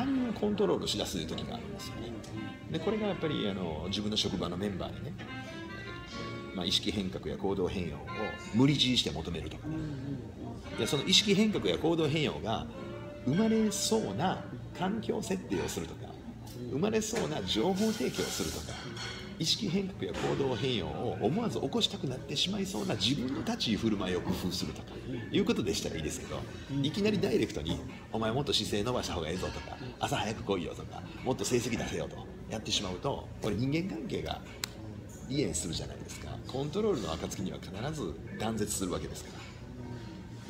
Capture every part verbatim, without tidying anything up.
他人をコントロールしだすという時があるんですよね。でこれがやっぱりあの自分の職場のメンバーにね、まあ、意識変革や行動変容を無理強いして求めるとかね、いやその意識変革や行動変容が生まれそうな環境設定をするとか、生まれそうな情報提供をするとか、意識変革や行動変容を思わず起こしたくなってしまいそうな自分の立ち居振る舞いを工夫するとかいうことでしたらいいですけど、いきなりダイレクトにお前もっと姿勢伸ばした方がいいぞとか、朝早く来いよとか、もっと成績出せよとやってしまうと、これ人間関係が離縁するじゃないですか。コントロールの暁には必ず断絶するわけですから、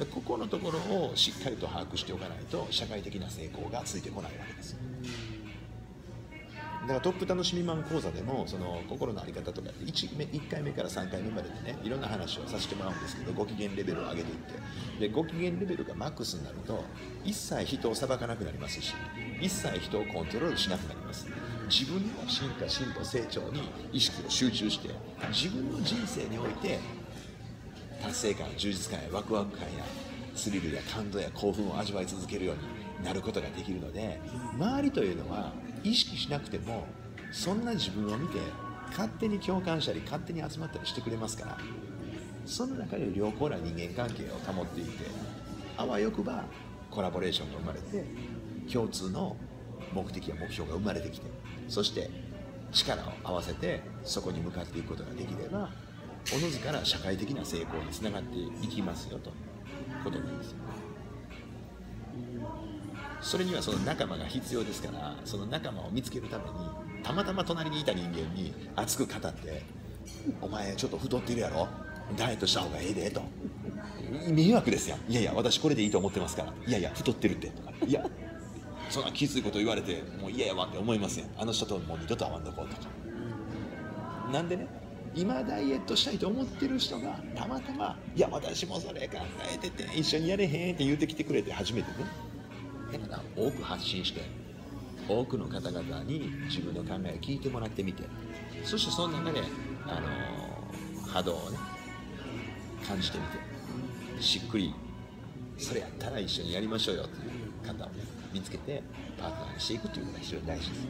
でここのところをしっかりと把握しておかないと社会的な成功がついてこないわけですよ。だからトップ楽しみマン講座でもその心の在り方とか 1, いっかいめからさんかいめまででね、いろんな話をさせてもらうんですけど、ご機嫌レベルを上げていって、でご機嫌レベルがマックスになると一切人を裁かなくなりますし、一切人をコントロールしなくなります。自分の進化進歩成長に意識を集中して、自分の人生において達成感、充実感やワクワク感やスリルや感動や興奮を味わい続けるようになることができるので、周りというのは意識しなくてもそんな自分を見て勝手に共感したり勝手に集まったりしてくれますから、その中で良好な人間関係を保っていて、あわよくばコラボレーションが生まれて共通の目的や目標が生まれてきて、そして力を合わせてそこに向かっていくことができれば、おのずから社会的な成功につながっていきますよということなんですよ。それにはその仲間が必要ですから、その仲間を見つけるためにたまたま隣にいた人間に熱く語って、お前ちょっと太っているやろ、ダイエットした方がええでと、迷惑ですやん。いやいや私これでいいと思ってますから、いやいや太ってるってとか、いやそんなきついこと言われてもう嫌やわって思いますやん。あの人ともう二度と会わんとこうとか。なんでね、今ダイエットしたいと思ってる人がたまたまいや私もそれ考えてて一緒にやれへんって言ってきてくれて初めてね、だから多く発信して多くの方々に自分の考えを聞いてもらってみて、そしてその中で、あのー、波動をね感じてみて、しっくりそれやったら一緒にやりましょうよという方をね見つけてパートナーにしていくというのが非常に大事です。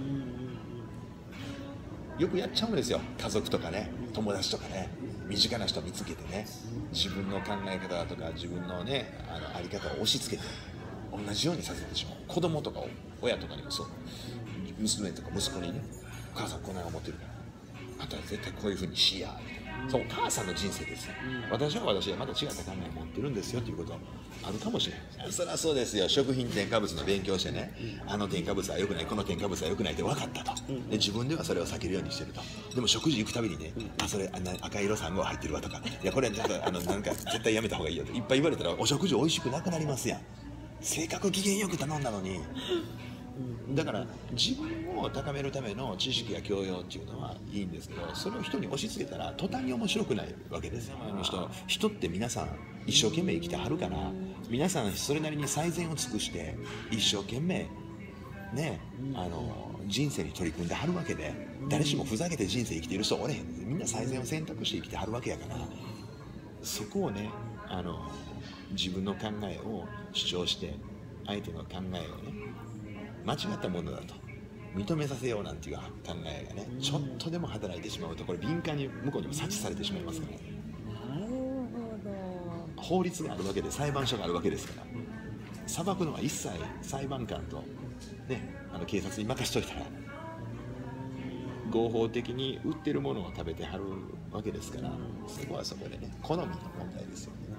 よくやっちゃうんですよ、家族とかね友達とかね、身近な人見つけてね、自分の考え方とか自分のねあの在り方を押し付けて同じようにさせてしまう。子供とか親とかにもそう、娘とか息子にね、お母さんこんなに思ってるからあとは絶対こういう風にしや、そう、お母さんの人生ですよ、うん、私は私はまた違った考えを持ってるんですよということあるかもしれない。そりゃそうですよ、食品添加物の勉強してね、うん、あの添加物は良くない、この添加物は良くないって分かったと、うん、で自分ではそれを避けるようにしてると。でも食事行くたびにね、うん、あそれあ赤色さん号入ってるわとか、いやこれちょっとあのなんか絶対やめた方がいいよっていっぱい言われたらお食事美味しくなくなりますやん。性格機嫌よく頼んだのに。だから自分を高めるための知識や教養っていうのはいいんですけど、それを人に押し付けたら途端に面白くないわけですよ。あの人人って皆さん一生懸命生きてはるから、皆さんそれなりに最善を尽くして一生懸命ね、あの人生に取り組んではるわけで、誰しもふざけて人生生きている人おれへん。みんな最善を選択して生きてはるわけやから、そこをねあの自分の考えを主張して相手の考えをね間違ったものだと認めさせようなんていう考えがねちょっとでも働いてしまうと、これ敏感に向こうにも察知されてしまいますから、ね、 なるほど。 法律があるわけで裁判所があるわけですから、裁くのは一切裁判官と、ね、あの警察に任しといたら合法的に売ってるものを食べてはるわけですから、そこはそこでね好みの問題ですよね。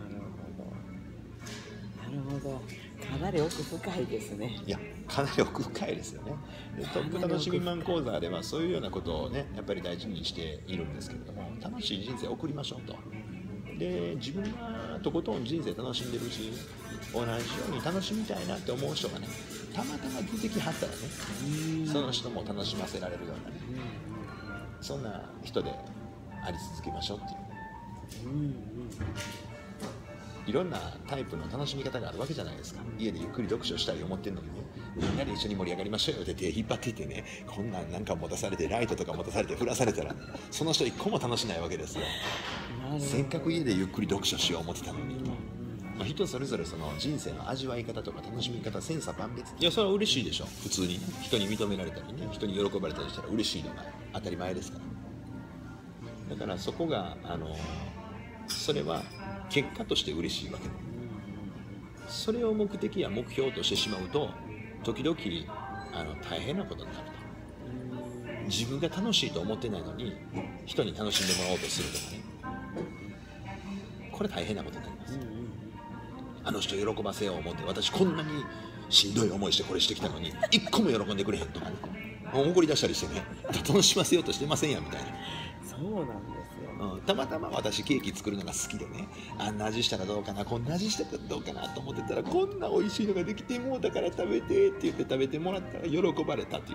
なるほど。かなり奥深いですね。 いや、かなり奥深いですよね。でトップ楽しみマン講座ではそういうようなことをねやっぱり大事にしているんですけれども、楽しい人生を送りましょうと。で自分がとことん人生楽しんでるし、同じように楽しみたいなって思う人がねたまたま出てきはったらね、その人も楽しませられるようなね、そんな人であり続けましょうっていう、うんうん、いろんなタイプの楽しみ方があるわけじゃないですか。家でゆっくり読書したい思ってるのにね、みんなで一緒に盛り上がりましょうよって手引っ張っていってね、こんなんなんか持たされてライトとか持たされて降らされたら、ね、その人一個も楽しないわけですよ。せっかく家でゆっくり読書しよう思ってたのにと、 まあ、人それぞれその人生の味わい方とか楽しみ方千差万別。いやそれは嬉しいでしょ。普通にね、人に認められたりね、人に喜ばれたりしたら嬉しいのが当たり前ですから。だからそこがあのそれは結果として嬉しいわけ。それを目的や目標としてしまうと時々あの大変なことになると。自分が楽しいと思ってないのに人に楽しんでもらおうとするとかね、これ大変なことになります。あの人喜ばせよう思って私こんなにしんどい思いしてこれしてきたのに一個も喜んでくれへんとかね、もう怒り出したりしてね、楽しませようとしてませんやみたいな。 そうなんですよ、 うん、たまたま私ケーキ作るのが好きでね、あんな味したらどうかな、こんな味したらどうかなと思ってたらこんな美味しいのができてもうだから食べてって言って食べてもらったら喜ばれたっていう、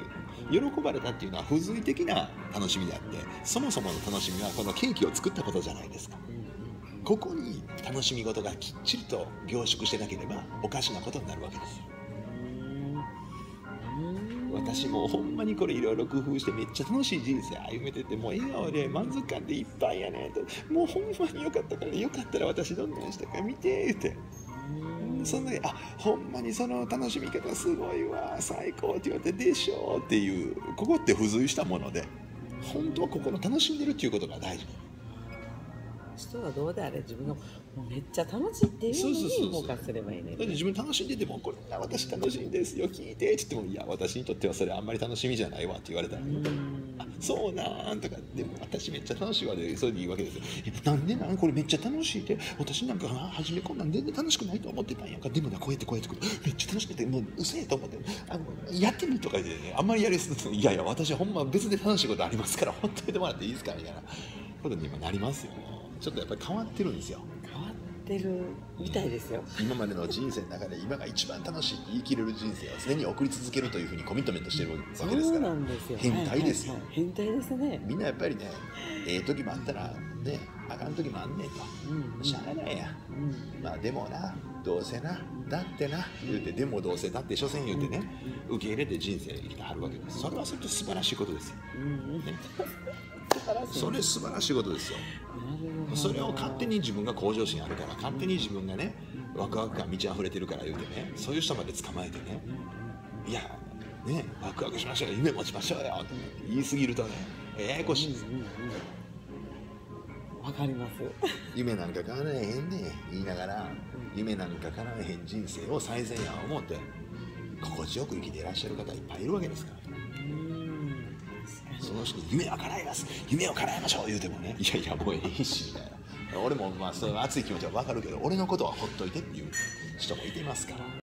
喜ばれたっていうのは付随的な楽しみであって、そもそもの楽しみはこのケーキを作ったことじゃないですか。ここに楽しみ事がきっちりと凝縮してなければおかしなことになるわけですよ。私もほんまにこれいろいろ工夫してめっちゃ楽しい人生歩めてて、もう笑顔で満足感でいっぱいやねと、もうほんまによかったからよかったら私どんなんしたか見てって、そんなにあほんまにその楽しみ方すごいわ最高って言われてでしょっていう、ここって付随したもので本当はここの楽しんでるっていうことが大事。 人はどうであれ自分のもうめっちゃ楽しいっていうのに動かせればいいね。 だって自分楽しんでてもこれ私楽しいんですよ聞いてって言っても、いや私にとってはそれあんまり楽しみじゃないわって言われたら、あそうなんとか、でも私めっちゃ楽しいわでそれでいいわけですよ。なんでなんこれめっちゃ楽しいで、私なんか初めこんなん全然楽しくないと思ってたんやんか、でもなこうやってこうやってめっちゃ楽しくてもううせえと思ってあのやってみとか言ってね、あんまりやりすぎていやいや私ほんま別で楽しいことありますからほっといてもらっていいですかみたいなことに今なりますよ。ちょっとやっぱり変わってるんですよ。 変わってるみたいですよ。 今までの人生の中で今が一番楽しいって言い切れる人生を常に送り続けるというふうにコミットメントしてるわけですから。 そうなんですよ。 変態ですよ、 はいはいはい、変態ですね。 みんなやっぱりね、ええ時もあったらね、あかん時もあんねんと、 うんうん、 しゃあないや、うん、まあでもなどうせなだってな言うて、でもどうせだって所詮言うてね、うん、受け入れて人生生きてはるわけです。それはそれと素晴らしいことですよ、うんね、それ素晴らしいことですよ。それを勝手に自分が向上心あるから、勝手に自分がねワクワク感満ち溢れてるから言うてね、そういう人まで捕まえてね、いやねワクワクしましょうよ夢持ちましょうよって言い過ぎるとねややこしいです。 わかります。 夢なんか叶えへんね言いながら、夢なんか叶えへん人生を最善や思って心地よく生きていらっしゃる方いっぱいいるわけですから。その人に夢を叶えます、夢を叶えましょう言うてもね、いやいやもうええしみたいな、俺もまあそういう熱い気持ちは分かるけど俺のことはほっといてっていう人もいてますから、